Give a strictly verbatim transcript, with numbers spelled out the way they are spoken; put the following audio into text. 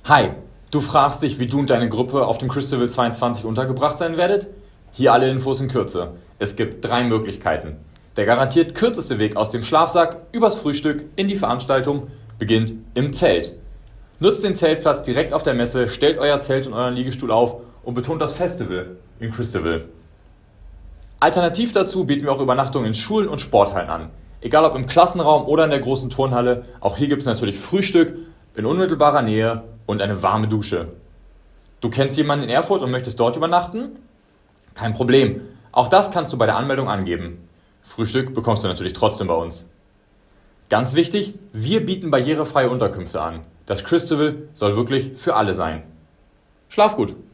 Hi, du fragst dich, wie du und deine Gruppe auf dem Christavel zweiundzwanzig untergebracht sein werdet? Hier alle Infos in Kürze. Es gibt drei Möglichkeiten. Der garantiert kürzeste Weg aus dem Schlafsack übers Frühstück in die Veranstaltung beginnt im Zelt. Nutzt den Zeltplatz direkt auf der Messe, stellt euer Zelt und euren Liegestuhl auf und betont das Festival im Christavel. Alternativ dazu bieten wir auch Übernachtungen in Schulen und Sporthallen an. Egal ob im Klassenraum oder in der großen Turnhalle, auch hier gibt es natürlich Frühstück in unmittelbarer Nähe und eine warme Dusche. Du kennst jemanden in Erfurt und möchtest dort übernachten? Kein Problem. Auch das kannst du bei der Anmeldung angeben. Frühstück bekommst du natürlich trotzdem bei uns. Ganz wichtig, wir bieten barrierefreie Unterkünfte an. Das Christavel soll wirklich für alle sein. Schlaf gut!